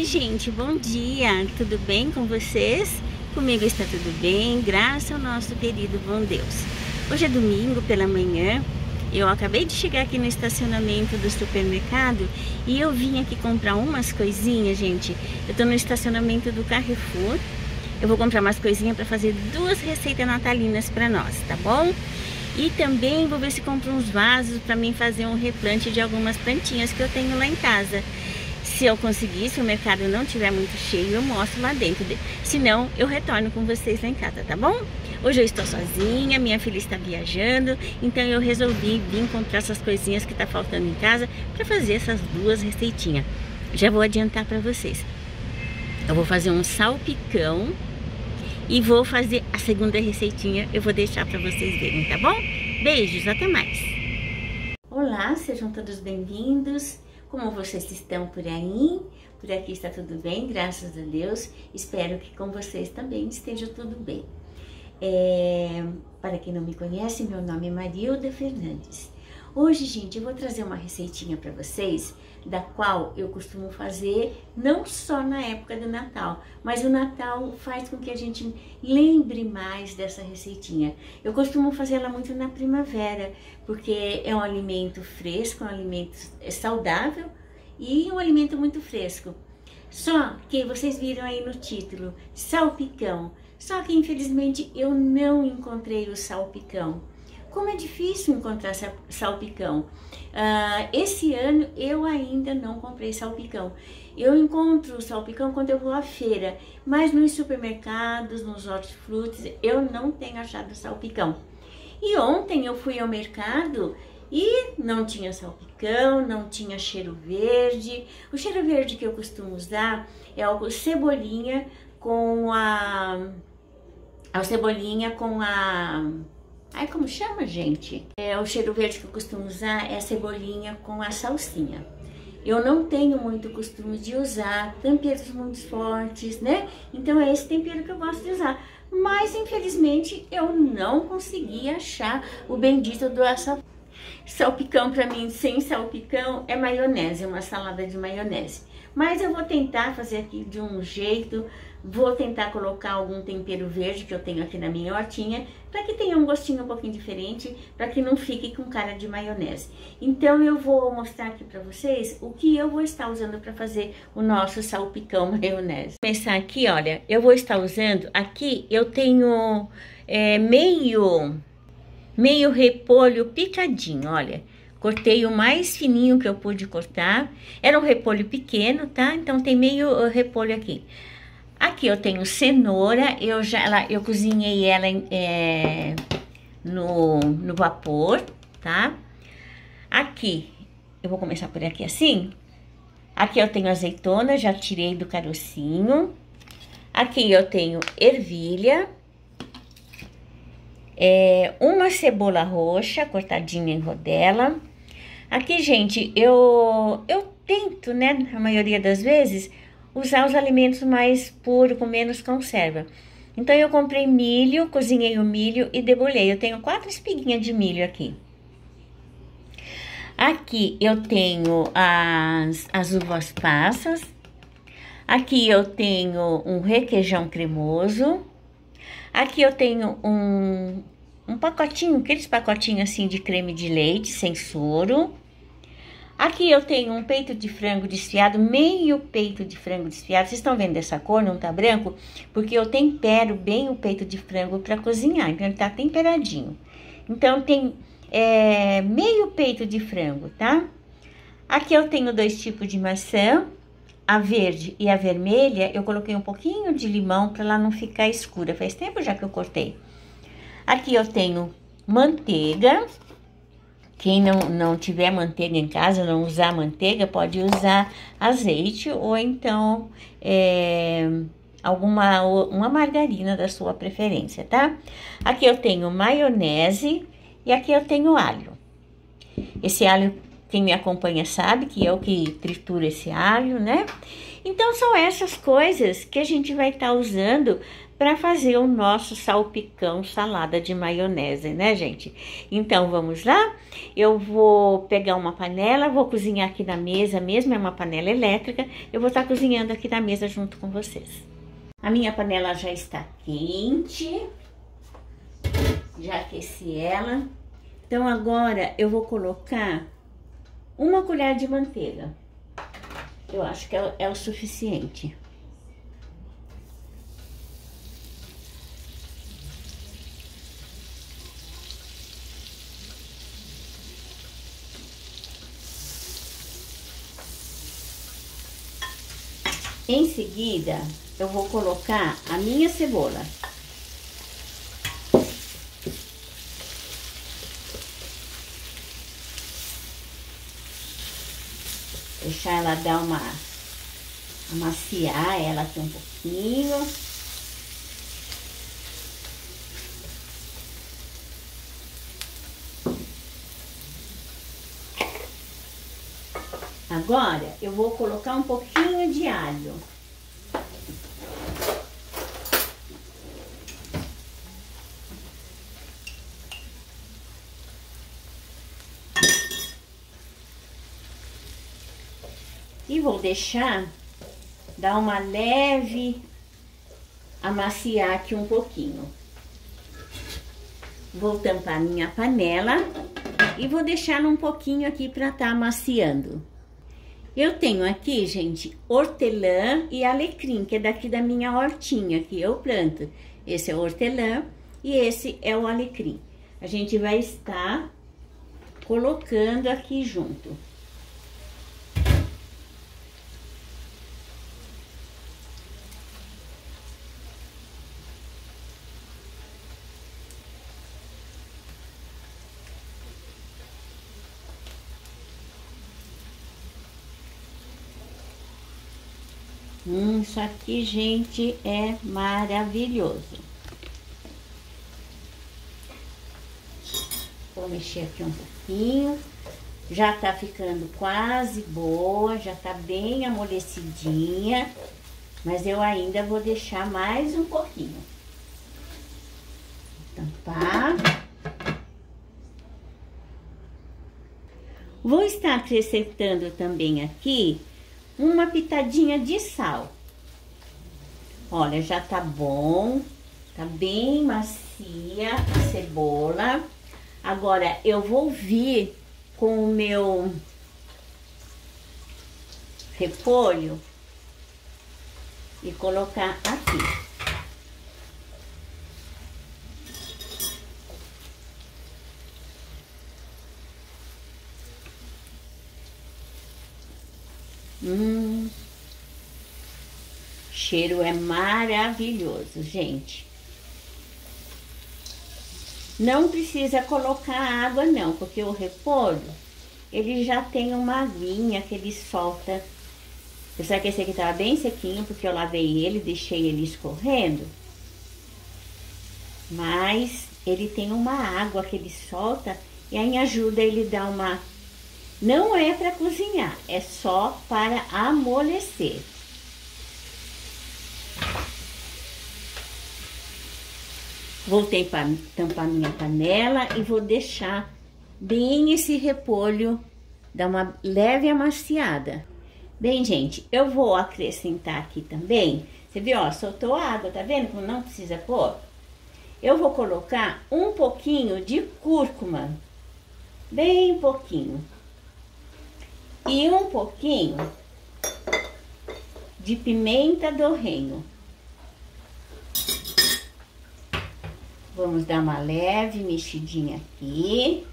Gente, bom dia, tudo bem com vocês? Comigo está tudo bem, graças ao nosso querido bom Deus. Hoje é domingo pela manhã, eu acabei de chegar aqui no estacionamento do supermercado e eu vim aqui comprar umas coisinhas, gente. Eu tô no estacionamento do Carrefour, eu vou comprar umas coisinhas para fazer duas receitas natalinas para nós, tá bom? E também vou ver se compro uns vasos para mim fazer um replante de algumas plantinhas que eu tenho lá em casa. Se eu conseguir, se o mercado não tiver muito cheio, eu mostro lá dentro. Se não, eu retorno com vocês lá em casa, tá bom? Hoje eu estou sozinha, minha filha está viajando, então eu resolvi vir comprar essas coisinhas que tá faltando em casa para fazer essas duas receitinhas. Já vou adiantar para vocês. Eu vou fazer um salpicão e vou fazer a segunda receitinha, eu vou deixar para vocês verem, tá bom? Beijos, até mais! Olá, sejam todos bem-vindos. Como vocês estão por aí? Por aqui está tudo bem, graças a Deus. Espero que com vocês também esteja tudo bem. Para quem não me conhece, meu nome é Marilda Fernandes. Hoje, gente, eu vou trazer uma receitinha para vocês, da qual eu costumo fazer não só na época do Natal, mas o Natal faz com que a gente lembre mais dessa receitinha. Eu costumo fazer ela muito na primavera, porque é um alimento fresco, um alimento saudável e um alimento muito fresco. Só que vocês viram aí no título, salpicão. Só que infelizmente eu não encontrei o salpicão. Como é difícil encontrar salpicão. Esse ano eu ainda não comprei salpicão. Eu encontro o salpicão quando eu vou à feira, mas nos supermercados, nos hortifrutis, eu não tenho achado salpicão. E ontem eu fui ao mercado e não tinha salpicão, não tinha cheiro verde. O cheiro verde que eu costumo usar é o cebolinha com a Ai, como chama, gente? O cheiro verde que eu costumo usar é a cebolinha com a salsinha. Eu não tenho muito costume de usar temperos muito fortes, né? Então é esse tempero que eu gosto de usar. Mas, infelizmente, eu não consegui achar o bendito do salpicão. Para mim, sem salpicão, é maionese, uma salada de maionese. Mas eu vou tentar fazer aqui de um jeito, vou tentar colocar algum tempero verde que eu tenho aqui na minha hortinha, para que tenha um gostinho um pouquinho diferente, para que não fique com cara de maionese. Então eu vou mostrar aqui para vocês o que eu vou estar usando para fazer o nosso salpicão maionese. Vou começar aqui, olha, eu vou estar usando, aqui eu tenho meio repolho picadinho, olha. Cortei o mais fininho que eu pude cortar. Era um repolho pequeno, tá? Então tem meio repolho aqui. Aqui eu tenho cenoura, eu cozinhei ela no vapor, tá? Aqui, eu vou começar por aqui assim. Aqui eu tenho azeitona, já tirei do carocinho. Aqui eu tenho ervilha. Uma cebola roxa, cortadinha em rodela. Aqui, gente, eu tento, né, a maioria das vezes, usar os alimentos mais puros, com menos conserva. Então, eu comprei milho, cozinhei o milho e debulhei. Eu tenho 4 espiguinhas de milho aqui. Aqui, eu tenho as uvas passas. Aqui, eu tenho um requeijão cremoso. Aqui, eu tenho um pacotinho, aqueles pacotinhos assim de creme de leite, sem soro. Aqui eu tenho um peito de frango desfiado, meio peito de frango desfiado. Vocês estão vendo essa cor, não tá branco? Porque eu tempero bem o peito de frango para cozinhar, então ele tá temperadinho. Então tem meio peito de frango, tá? Aqui eu tenho 2 tipos de maçã, a verde e a vermelha. Eu coloquei um pouquinho de limão para ela não ficar escura. Faz tempo já que eu cortei. Aqui eu tenho manteiga. Quem não tiver manteiga em casa, não usar manteiga, pode usar azeite ou então uma margarina da sua preferência, tá? Aqui eu tenho maionese e aqui eu tenho alho. Esse alho, quem me acompanha sabe que eu que trituro esse alho, né? Então são essas coisas que a gente vai estar usando para fazer o nosso salpicão salada de maionese, né, gente? Então vamos lá? Eu vou pegar uma panela, vou cozinhar aqui na mesa mesmo, é uma panela elétrica. Eu vou estar cozinhando aqui na mesa junto com vocês. A minha panela já está quente, já aqueci ela. Então agora eu vou colocar uma colher de manteiga. Eu acho que é o suficiente. Em seguida, eu vou colocar a minha cebola. Deixar ela dar amaciar ela aqui um pouquinho. Agora, eu vou colocar um pouquinho de alho. E vou deixar dar uma leve amaciar aqui um pouquinho. Vou tampar minha panela e vou deixar um pouquinho aqui para estar amaciando. Eu tenho aqui, gente, hortelã e alecrim, que é daqui da minha hortinha que eu planto. Esse é o hortelã e esse é o alecrim. A gente vai estar colocando aqui junto. Isso aqui, gente, é maravilhoso. Vou mexer aqui um pouquinho. Já tá ficando quase boa, já tá bem amolecidinha. Mas eu ainda vou deixar mais um pouquinho. Vou tampar. Vou estar acrescentando também aqui uma pitadinha de sal. Olha, já tá bom, tá bem macia a cebola. Agora eu vou vir com o meu repolho e colocar aqui. Cheiro é maravilhoso, gente. Não precisa colocar água não, porque o repolho, ele já tem uma aguinha que ele solta. Apesar que esse aqui tava bem sequinho, porque eu lavei ele, deixei ele escorrendo. Mas ele tem uma água que ele solta e aí ajuda ele a dar uma... Não é para cozinhar, é só para amolecer. Vou tampar minha panela e vou deixar bem esse repolho dar uma leve amaciada. Bem, gente, eu vou acrescentar aqui também. Você viu, ó, soltou água, tá vendo como não precisa pôr? Eu vou colocar um pouquinho de cúrcuma, bem pouquinho. E um pouquinho de pimenta do reino. Vamos dar uma leve mexidinha aqui.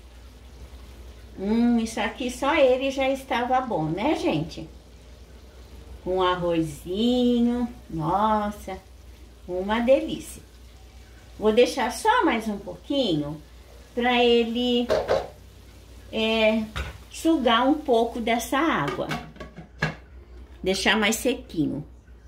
Isso aqui só ele já estava bom, né, gente? Com arrozinho, nossa, uma delícia. Vou deixar só mais um pouquinho para ele sugar um pouco dessa água. Deixar mais sequinho.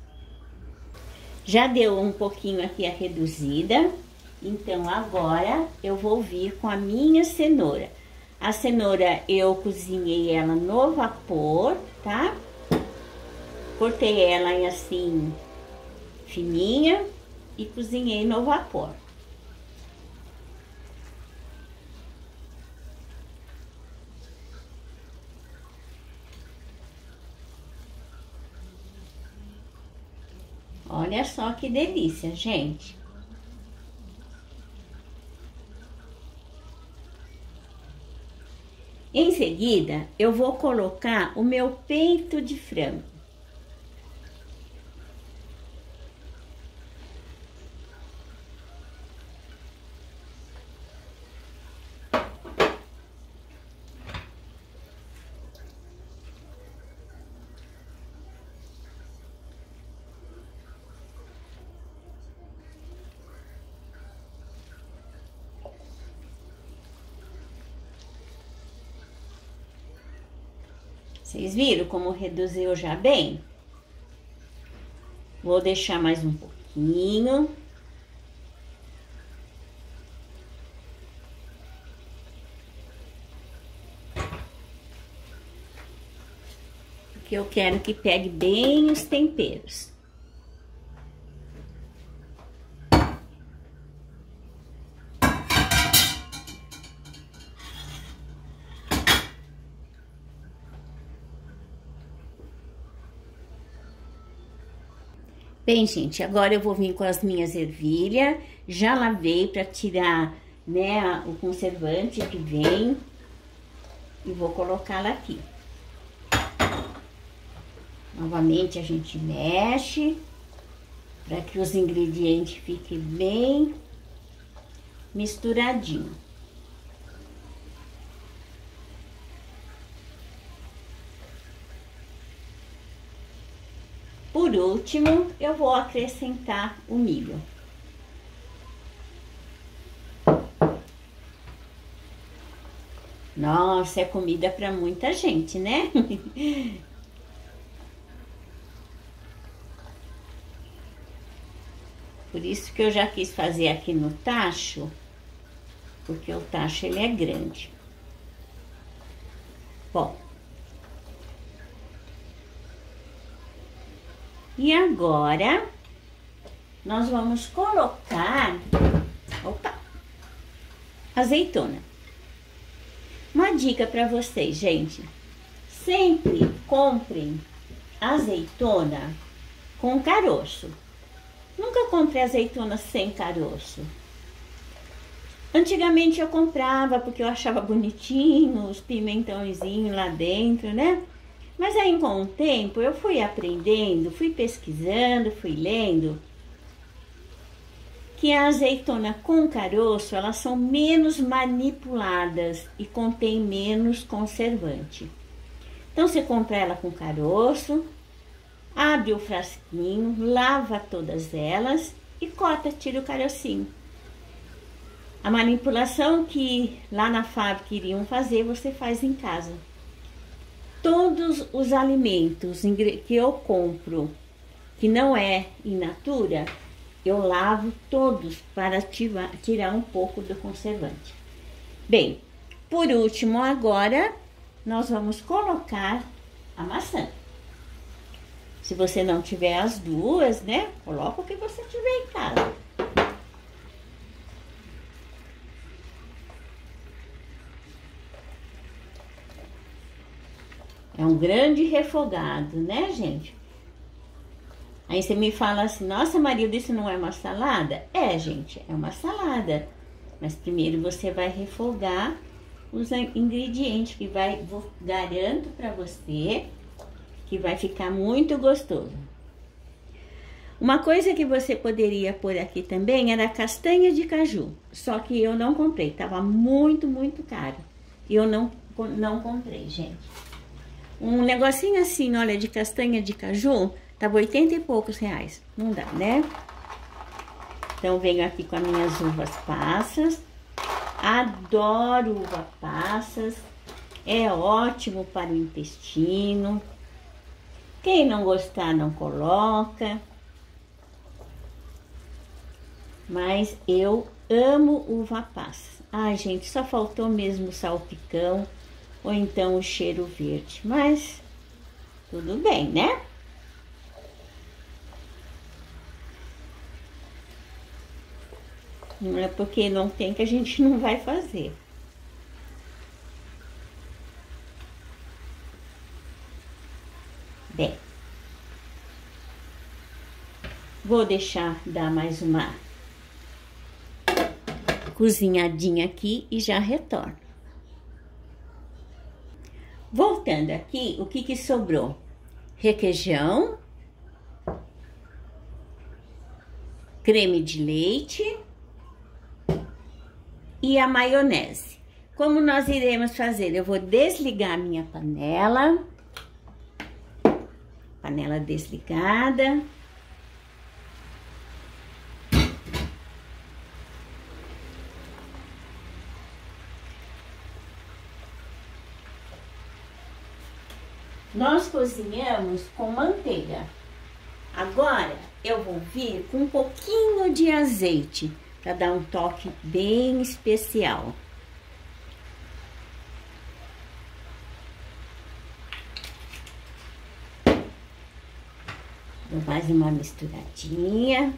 Já deu um pouquinho aqui a reduzida. Então, agora eu vou vir com a minha cenoura. A cenoura eu cozinhei ela no vapor, tá? Cortei ela em assim, fininha e cozinhei no vapor. Olha só que delícia, gente. Em seguida, eu vou colocar o meu peito de frango. Vocês viram como reduziu já bem? Vou deixar mais um pouquinho. Porque eu quero que pegue bem os temperos. Bem, gente, agora eu vou vir com as minhas ervilhas. Já lavei para tirar, né, o conservante que vem. E vou colocá-la aqui. Novamente a gente mexe para que os ingredientes fiquem bem misturadinhos. Por último, eu vou acrescentar o milho. Nossa, é comida para muita gente, né? Por isso que eu já quis fazer aqui no tacho, porque o tacho ele é grande. Bom. E agora, nós vamos colocar, azeitona. Uma dica para vocês, gente. Sempre comprem azeitona com caroço. Nunca comprei azeitona sem caroço. Antigamente eu comprava porque eu achava bonitinho os pimentãozinhos lá dentro, né? Mas aí, com o tempo, eu fui aprendendo, fui pesquisando, fui lendo que a azeitona com caroço, elas são menos manipuladas e contém menos conservante. Então, você compra ela com caroço, abre o frasquinho, lava todas elas e corta, tira o carocinho. A manipulação que lá na fábrica iriam fazer, você faz em casa. Todos os alimentos que eu compro, que não é in natura, eu lavo todos para tirar um pouco do conservante. Bem, por último agora, nós vamos colocar a maçã. Se você não tiver as duas, né, coloca o que você tiver em casa. É um grande refogado, né, gente? Aí você me fala assim, nossa, Marilda, isso não é uma salada? É, gente, é uma salada. Mas primeiro você vai refogar os ingredientes, que garanto pra você que vai ficar muito gostoso. Uma coisa que você poderia pôr aqui também era castanha de caju. Só que eu não comprei, tava muito, muito caro. E eu não comprei, gente. Um negocinho assim, olha, de castanha de caju, tava 80 e poucos reais. Não dá, né? Então, venho aqui com as minhas uvas passas. Adoro uva passas. É ótimo para o intestino. Quem não gostar, não coloca. Mas eu amo uva passas. Ai, gente, só faltou mesmo o salpicão. Ou então o cheiro verde, mas tudo bem, né? Não é porque não tem que a gente não vai fazer. Bem, vou deixar dar mais uma cozinhadinha aqui e já retorno. Voltando aqui, o que sobrou? Requeijão, creme de leite e a maionese. Como nós iremos fazer? Eu vou desligar a minha panela. Panela desligada. Nós cozinhamos com manteiga. Agora eu vou vir com um pouquinho de azeite para dar um toque bem especial. Dou mais uma misturadinha.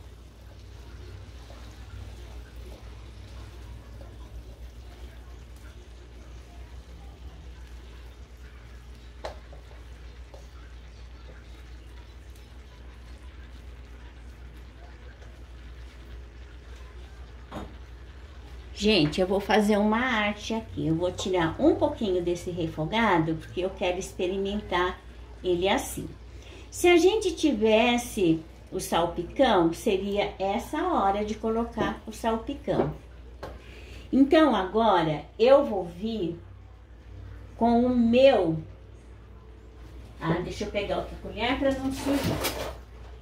Gente, eu vou fazer uma arte aqui. Eu vou tirar um pouquinho desse refogado, porque eu quero experimentar ele assim. Se a gente tivesse o salpicão, seria essa hora de colocar o salpicão. Então, agora, eu vou vir com o meu... deixa eu pegar outra colher para não sujar.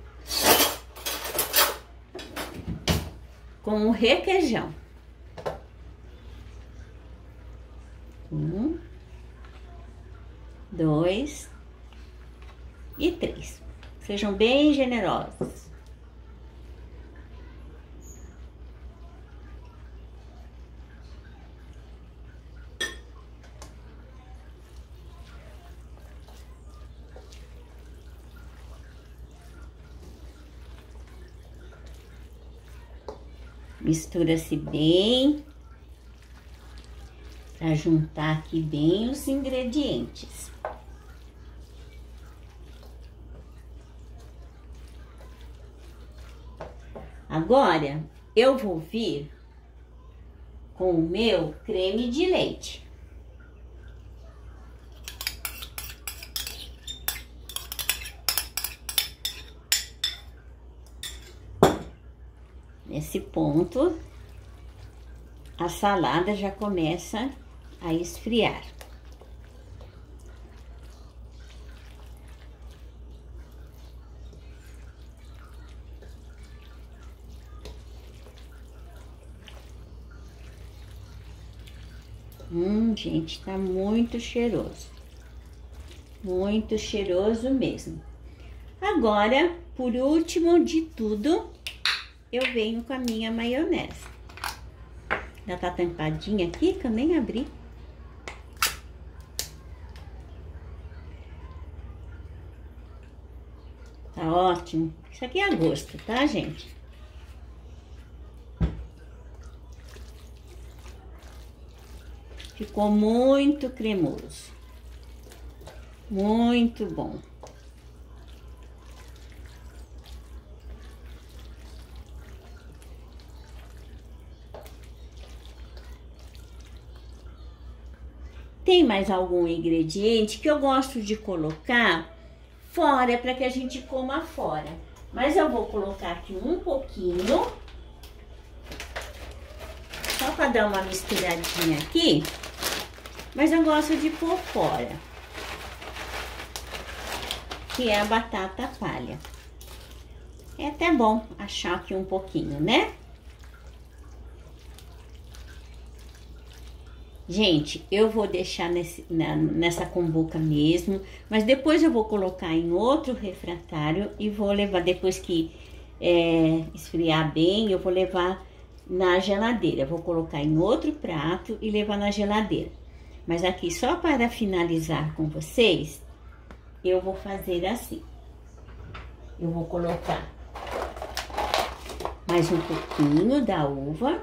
Com o requeijão. 1, 2 e 3. Sejam bem generosos. Mistura-se bem. Para juntar aqui bem os ingredientes. Agora, eu vou vir com o meu creme de leite. Nesse ponto, a salada já começa a esfriar. Gente, tá muito cheiroso. Muito cheiroso mesmo. Agora, por último de tudo, eu venho com a minha maionese. Já tá tampadinha aqui, que eu nem abri. Tá ótimo. Isso aqui é a gosto, tá, gente? Ficou muito cremoso. Muito bom. Tem mais algum ingrediente que eu gosto de colocar fora, para que a gente coma fora. Mas eu vou colocar aqui um pouquinho. Só para dar uma misturadinha aqui. Mas eu gosto de pôr fora. Que é a batata palha. É até bom achar aqui um pouquinho, né? Gente, eu vou deixar nessa cumbuca mesmo, mas depois eu vou colocar em outro refratário e vou levar, depois que esfriar bem, eu vou levar na geladeira. Vou colocar em outro prato e levar na geladeira. Mas aqui, só para finalizar com vocês, eu vou fazer assim. Eu vou colocar Mais um pouquinho da uva.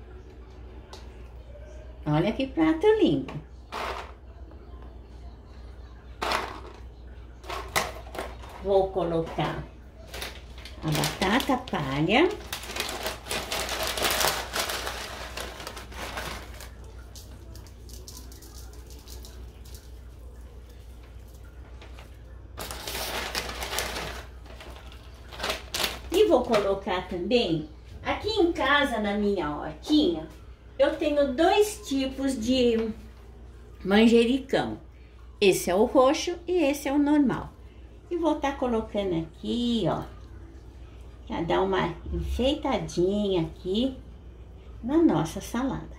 Olha que prato lindo. Vou colocar a batata palha. E vou colocar também, aqui em casa, na minha hortinha, eu tenho 2 tipos de manjericão. Esse é o roxo e esse é o normal. E vou estar colocando aqui, ó, pra dar uma enfeitadinha aqui na nossa salada.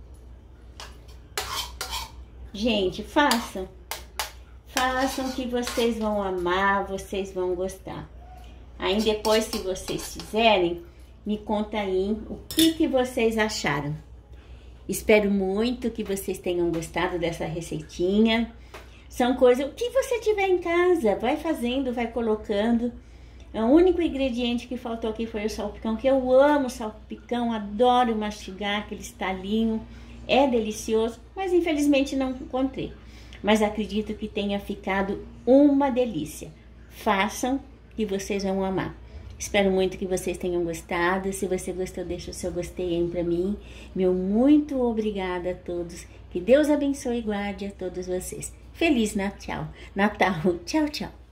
Gente, façam que vocês vão amar, vocês vão gostar. Aí depois, se vocês fizerem, me conta aí o que vocês acharam. Espero muito que vocês tenham gostado dessa receitinha. São coisas, o que você tiver em casa, vai fazendo, vai colocando. O único ingrediente que faltou aqui foi o salpicão, que eu amo salpicão, adoro mastigar aquele estalinho, é delicioso, mas infelizmente não encontrei. Mas acredito que tenha ficado uma delícia. Façam que vocês vão amar. Espero muito que vocês tenham gostado. Se você gostou, deixa o seu gostei aí pra mim. Meu muito obrigada a todos. Que Deus abençoe e guarde a todos vocês. Feliz Natal. Tchau, tchau.